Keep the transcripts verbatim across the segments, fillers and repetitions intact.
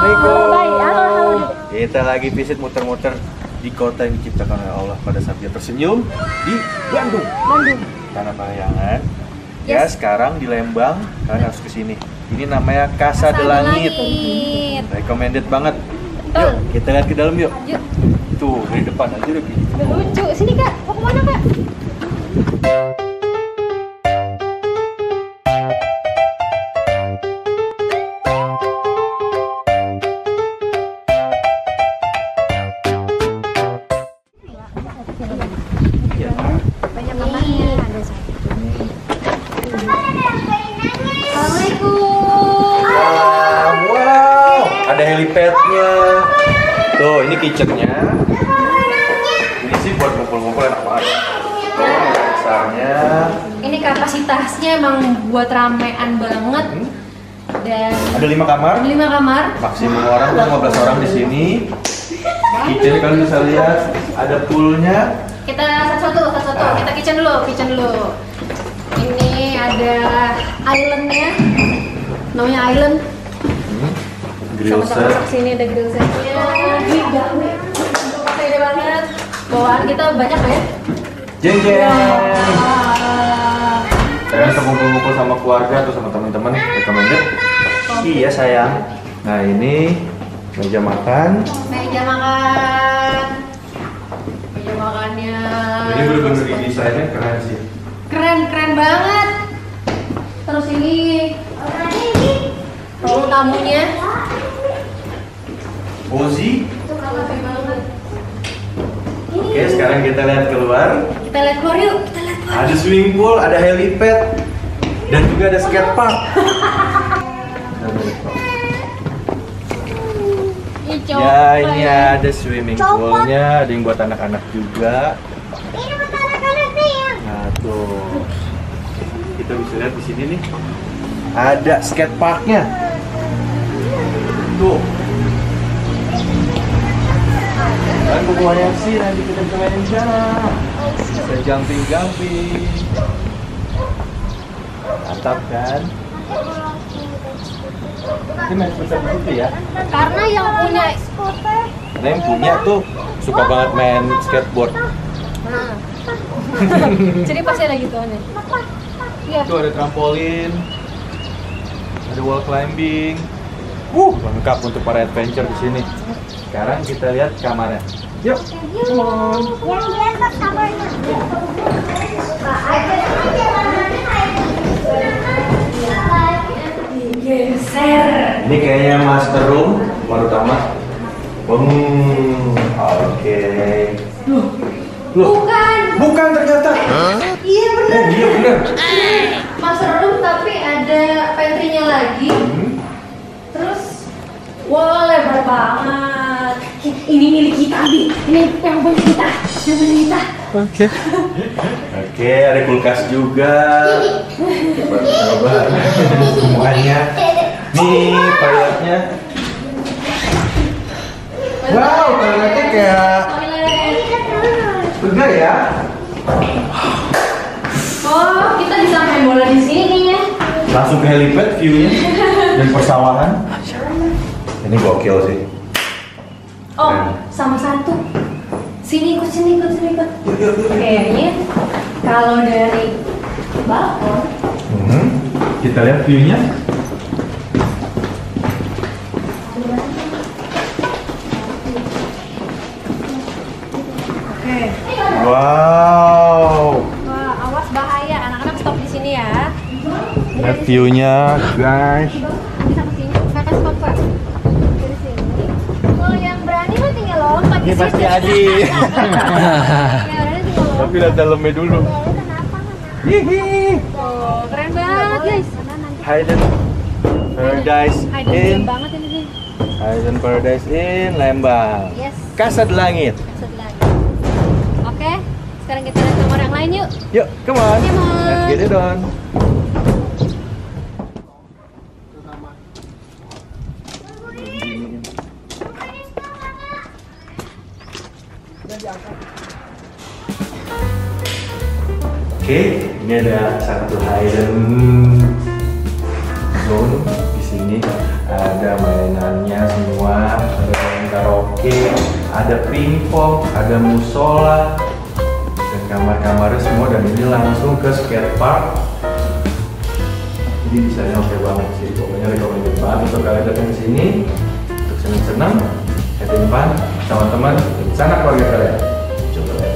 Assalamualaikum. Baik, halo, halo. Kita lagi visit muter-muter di kota yang diciptakan oleh Allah pada saat dia tersenyum di Bandung. Bandung. Tanah Parayangan. Ya, sekarang di Lembang, kalian harus ke sini. Ini namanya Casa de Langit. Recommended banget. Yuk, kita lihat ke dalam yuk. Yuk. Tuh, dari depan aja udah gitu. Udah lucu. Sini Kak, mau kemana Kak? Banyak kamarnya. Ada satu. Assalamualaikum. Ah, wow, ada helipadnya. Tuh, ini kitchennya. Ini sih buat ngumpul-ngumpul enak banget. Tuh, besarnya. Ini kapasitasnya emang buat ramean banget. Hmm. Dan Ada lima kamar. ada lima kamar. Maksimum orang tuh lima belas orang di sini. Kitchen kalian bisa lihat, ada poolnya. Kita satu-satu, satu-satu. Kita kitchen dulu, kitchen dulu. Ini ada islandnya, namanya island. Hmm. Grill set. Sama-sama sini ada grill setnya. Wih, gawe. Pakai gede banget. Bawaan kita banyak ya. Jeng jeng. Wah. Kalian bisa kumpul-kumpul sama keluarga atau sama teman-teman, recommended. Iya sayang. Nah ini meja makan. Meja makan. Meja makannya. Ini bener-bener desainnya keren sih. Keren, keren banget. Terus ini ruang tamunya. Cozy. Rapi banget. Oke, sekarang kita lihat keluar. Kita lihat keluar yuk. Kita lihat keluar. Ada swimming pool, ada helipad, dan juga ada skate park. Ya, ini ada swimming poolnya, ada yang buat anak-anak juga. Ini buat anak-anak nih ya. Nah tuh, kita bisa lihat di sini nih, ada skate parknya. Tuh. Dan bukuannya sih nanti kita bisa main di sana. Bisa jumping jumping. Mantap kan? Ini main skuter gitu ya? Karena yang punya Karena yang punya tuh suka banget main skateboard. nah. Jadi pasti ada gituannya. Iya. Tuh ada trampolin, ada wall climbing. Uh, lengkap untuk para adventure di sini. Sekarang kita lihat kamarnya. Yuk, come on. Yang di atas kamarnya. Geser. Ini kayaknya master room, kamar utama. Hmm, oke. Loh, loh, Bukan. bukan ternyata. Iya bener. Oh iya bener. Master room tapi ada pantry-nya lagi. Hmm. Terus, wah lebar banget. Ini milik kita, Abi. Ini yang punya kita. Yang punya kita. Oke. Oke, ada kulkas juga. Coba semuanya. Nih, toiletnya. Wow, toiletnya kayak Toilet. lega ya. Oh, kita bisa main bola di sini ya. Langsung ke helipad view-nya dan persawahan. Ini gokil sih. Oh, sama satu. Sini ikut, sini ikut, sini ikut. Kayaknya kalau dari balkon, Hmm, kita lihat view-nya. oke. Wow. Wah, awas bahaya. Anak-anak stop di sini ya. Lihat view-nya, guys. Bisa ke sini. Kakak stop Pak. Dari sini. Kalau yang berani mah tinggal lompat Ini di pasti situ. Adi. Yang berani tinggal lompat. Tapi lihat dalamnya dulu. Hihi. Oh, keren banget guys. Hidden Paradise Hidden in gem banget ini sih. Hidden Paradise in Lembang. Yes. Casa de Langit. Sebelah. Oke, sekarang kita lihat kamar yang lain yuk. Yuk, come on. Come on. Let's get it on. Oke, ini ada satu hidden zone. Di sini ada mainannya semua ada pingpong, ada musola, dan kamar-kamarnya semua, dan ini langsung ke skate park. Jadi bisanya oke banget sih, pokoknya recommended banget untuk kalian datang ke sini untuk senang-senang, having fun sama teman, sana keluarga kalian. Coba lihat.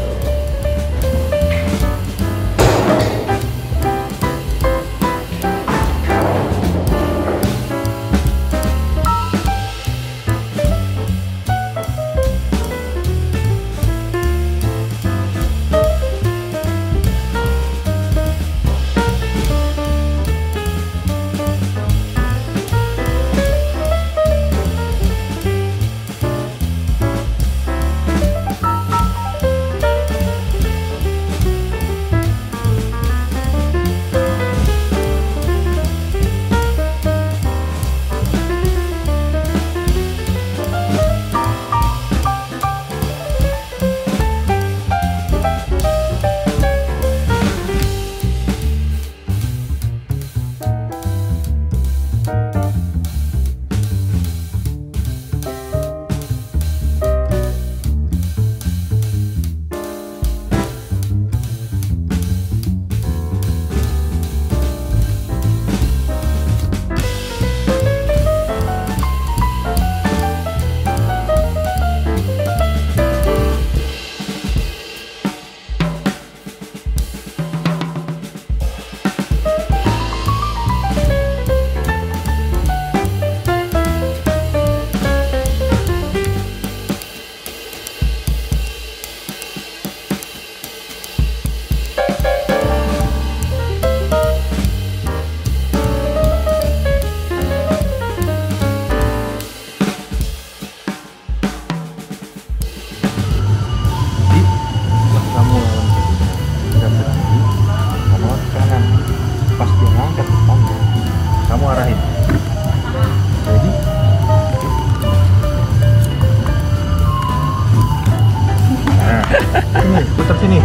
Putar sini.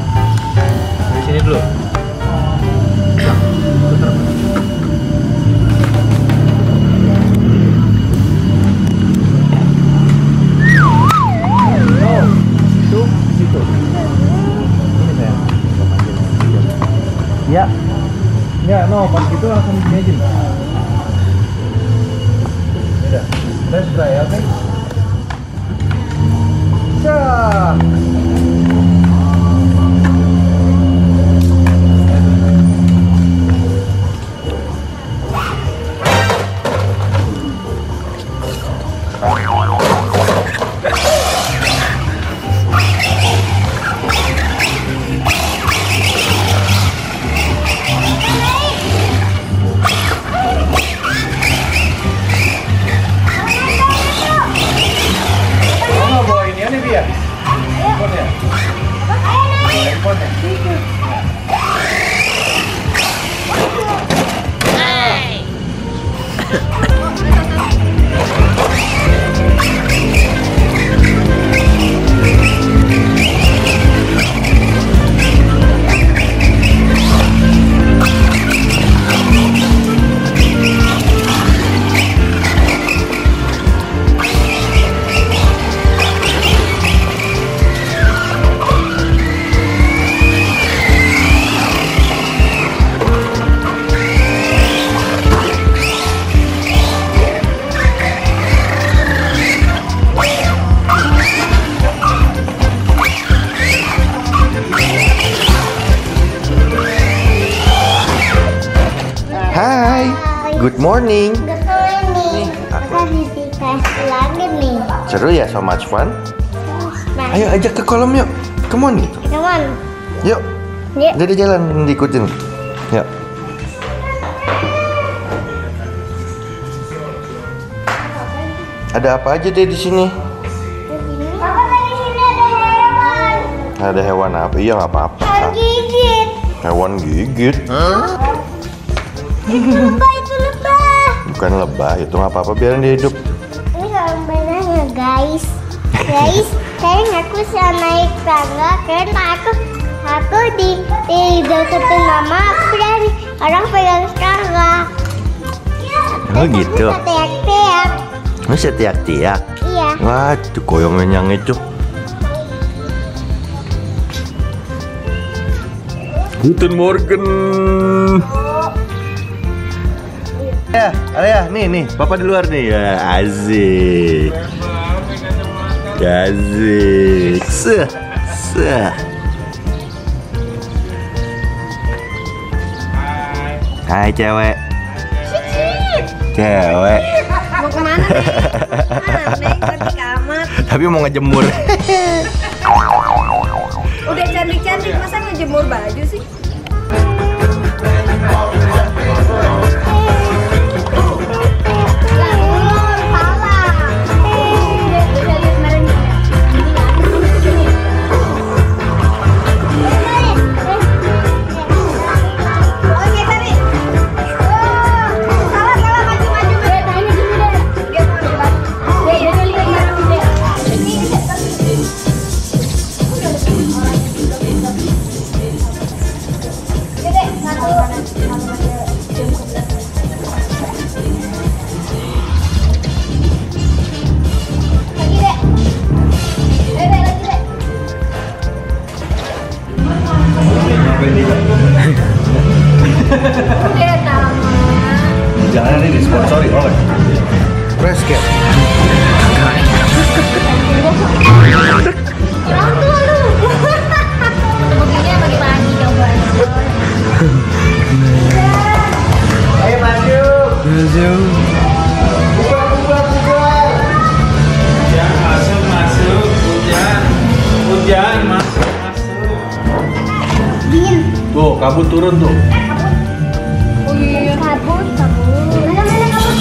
Dari sini dulu. Putar. No, itu situ. Ini sayang. Ya. Ya, no, pas gitu langsung imagine. Udah. Let's try, oke? Okay? Cak. Good morning. Good morning. Kita dikasih lagi nih. Seru ya, so much fun. Nah, Ayo ajak ke kolam yuk. Come on gitu. come on. Yuk. Yuk. Jadi jalan diikutin. Yuk. Ada apa aja deh di sini? Papa, tadi sini ada hewan. Ada hewan apa? Iya nggak apa-apa. Hewan gigit. Hewan gigit? Itu lebah, itu lebah. Bukan lebah, itu nggak apa-apa. Biarin dia hidup. Ini kalau benarnya guys. Guys, kayaknya aku bisa naik tangga karena aku aku di di deketin mama aku berani orang pegang tangga. Oh gitu. Bisa teriak-teriak. Bisa teriak-teriak. Iya. Waduh, koyongnya nyang itu. Guten Morgen. Ya, ayah, nih nih, papa di luar nih ya, asik. Asik. Seh, seh. Hai cewek. Cewek. Mau kemana nih? Aneh, pergi kamar. Tapi mau ngejemur. Udah cantik-cantik, masa ngejemur baju sih? Jangan ini disponsori oleh Resket. Begini pagi-pagi coba. Ayo maju. Maju. Hujan masuk masuk hujan hujan masuk masuk. Tuh, kabut turun tuh. Oh iya. Kabut, kabut. Mana mana kabut?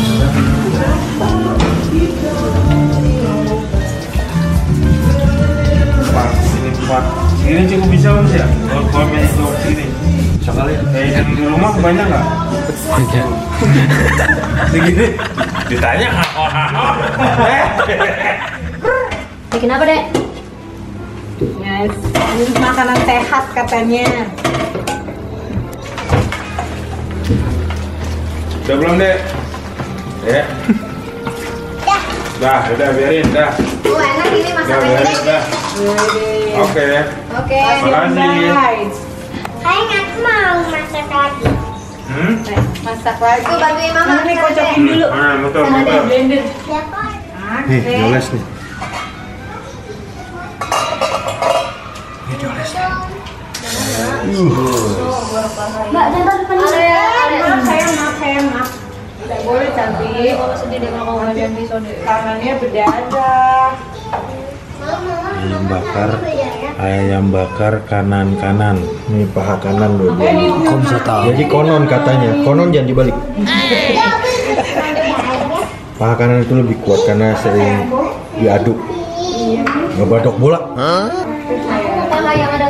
Pak sini pak sini cukup bisa mas ya kalau kalau main jauh sini sekali kayak yang di rumah banyak nggak? Banyak. Segini ditanya Bikin apa, Dek? Yes, ini makanan sehat katanya. udah belum dek? Ya. Dah, udah biarin dah. Oh, enak ini Udah masakannya, biarin Dek. dah. Oke ya. Oke. Makasih. Guys, Sayang aku mau masak lagi. Hmm? masak lagi. Tuh, bantuin Mama. Mana nih Sana, kocokin Dek. dulu. Mana betul Sana deh, betul. blender. Ya kok. Nih, Oke. dioles nih. Mbak, jangan depan Ada ya, ada ya. Maaf, sayang, maaf, sayang, maaf. Tidak boleh cantik. Oh, sedih deh kalau kamu jangan bisa deh. Tangannya berdarah. Ayam bakar, ayam bakar kanan kanan. Nih paha kanan dulu. Eh, di Kok bisa tahu? Jadi konon katanya, konon jangan dibalik. Paha kanan itu lebih kuat karena sering diaduk. Ngebadok bola. Paha yang ada.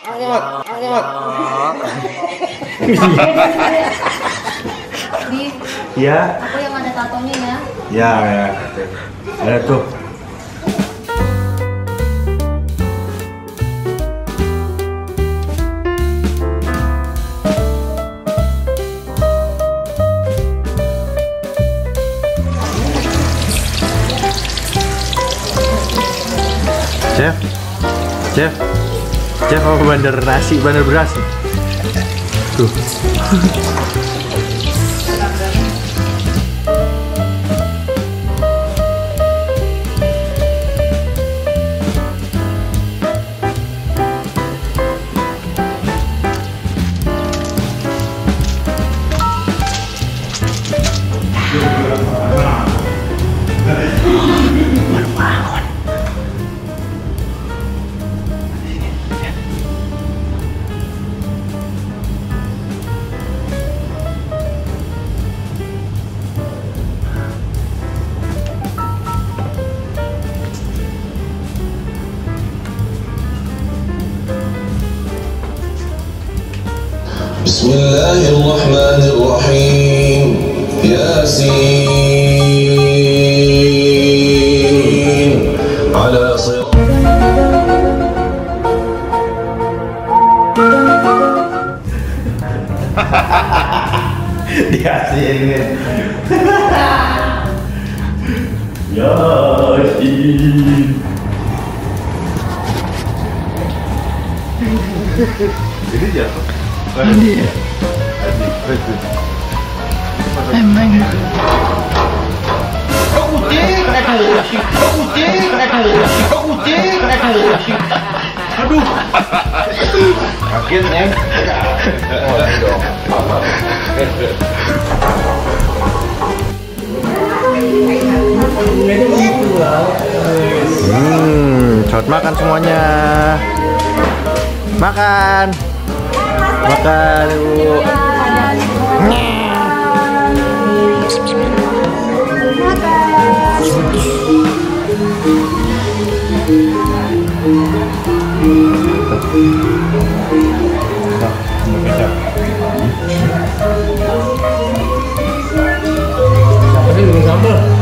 Di, Ya, aku yang ada tatonya ya. ya, ya. Ada tuh. Chef, chef, chef apa bandar nasi, bandar beras? Tuh. Yasin. Ini jatuh. Adi. Emang. Aduh. Kaget, Neng. Hmm, cepet makan semuanya. Makan. Makan, Ibu. Siapa sih minum sambal?